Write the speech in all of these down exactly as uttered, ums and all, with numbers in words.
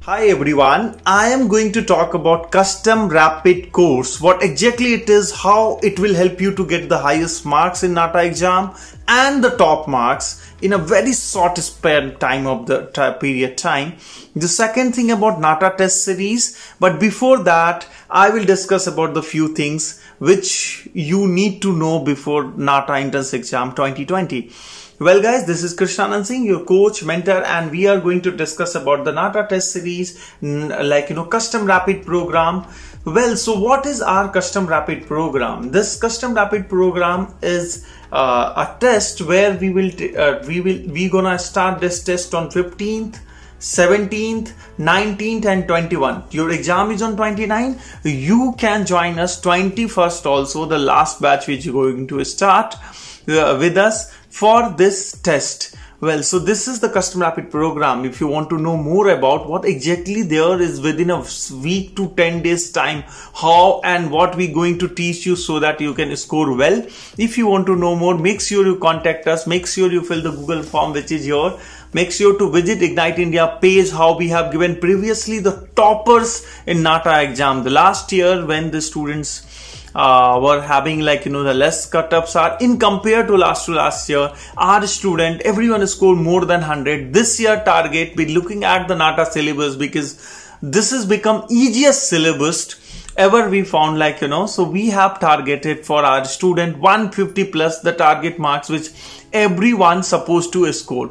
Hi everyone, I am going to talk about custom rapid course, what exactly it is, how it will help you to get the highest marks in NATA exam and the top marks in a very short span time of the period time. The second thing about NATA test series, but before that I will discuss about the few things which you need to know before NATA entrance exam twenty twenty. Well guys, this is Krishnanand Singh, your coach, mentor, and we are going to discuss about the NATA test series, like you know, custom rapid program. Well, so what is our custom rapid program? This custom rapid program is uh, a test where we will uh, we will we gonna start this test on fifteenth, seventeenth, nineteenth and twenty-first. Your exam is on twenty-ninth. You can join us twenty-first also, the last batch which is going to start uh, with us for this test. Well, so this is the custom rapid program. If you want to know more about what exactly there is within a week to ten days time, how and what we going to teach you so that you can score well. If you want to know more, make sure you contact us. Make sure you fill the Google form which is here. Make sure to visit Ignite India page, how we have given previously the toppers in NATA exam. The last year when the students Uh, were having like you know the less cut-ups are in compared to last to last year, our student everyone scored more than one hundred. This year target, be looking at the NATA syllabus, because this has become easiest syllabus ever we found, like you know so we have targeted for our student one hundred fifty plus the target marks which everyone supposed to score.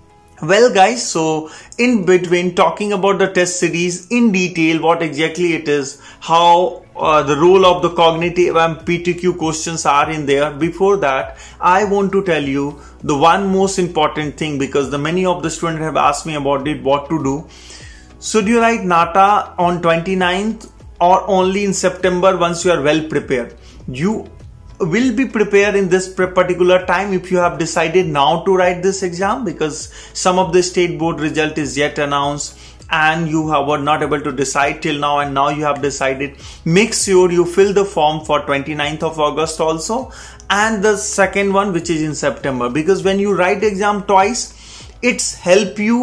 Well guys, so in between talking about the test series in detail, what exactly it is, how uh, the role of the cognitive and P T Q questions are in there. Before that, I want to tell you the one most important thing, because the many of the students have asked me about it, what to do. Should you write NATA on twenty-ninth or only in September once you are well prepared? You will be prepared in this particular time if you have decided now to write this exam, because some of the state board result is yet announced and you have, were not able to decide till now, and now you have decided. Make sure you fill the form for twenty-ninth of August also, and the second one which is in September, because when you write the exam twice, it's help you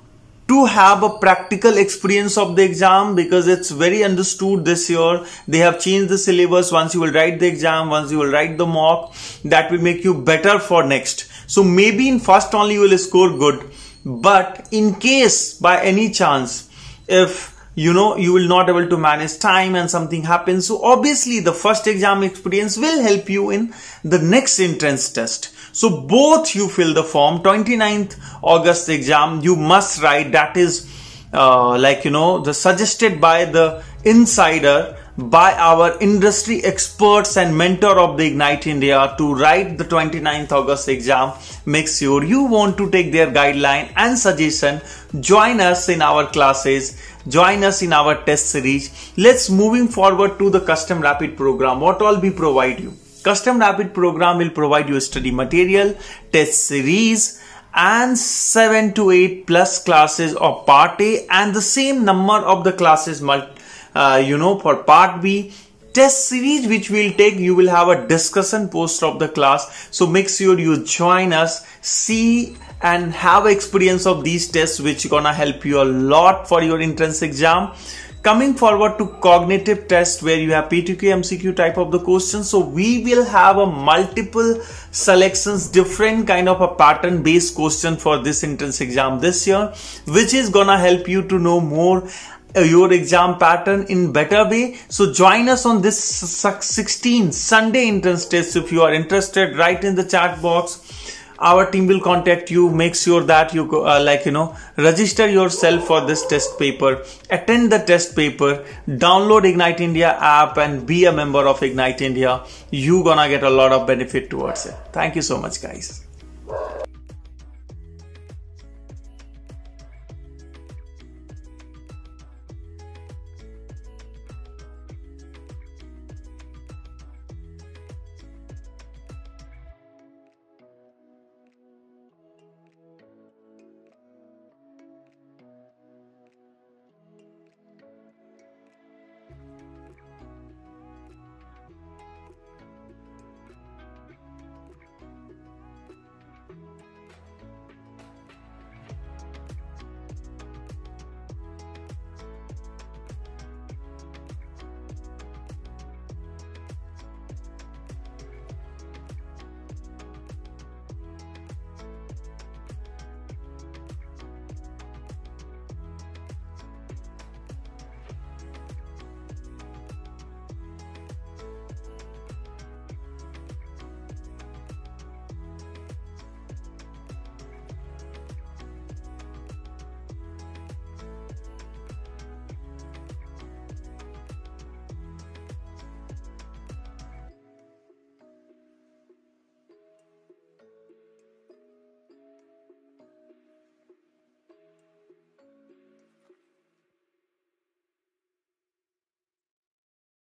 to have a practical experience of the exam, because it's very understood this year they have changed the syllabus. Once you will write the exam, once you will write the mock, that will make you better for next. So maybe in first only you will score good, but in case by any chance if you know you will not able to manage time and something happens, so obviously the first exam experience will help you in the next entrance test. So both you fill the form. Twenty-ninth August exam you must write, that is uh, like you know the suggested by the insider, by our industry experts and mentor of the Ignite India to write the twenty-ninth August exam. Make sure you want to take their guideline and suggestion. Join us in our classes, join us in our test series. Let's moving forward to the custom rapid program. What all we provide you? Custom rapid program will provide you study material, test series and seven to eight plus classes of part A, and the same number of the classes uh, you know for part B. Test series which will take, you will have a discussion post of the class. So make sure you join us, see and have experience of these tests which gonna help you a lot for your entrance exam. Coming forward to cognitive test, where you have P T Q M C Q type of the questions. So we will have a multiple selections, different kind of a pattern based question for this entrance exam this year, which is gonna help you to know more uh, your exam pattern in better way. So join us on this sixteenth Sunday entrance test. If you are interested, write in the chat box. Our team will contact you. Make sure that you uh, like you know register yourself for this test paper, attend the test paper, download Ignite India app and be a member of Ignite India. You gonna get a lot of benefit towards it. Thank you so much guys.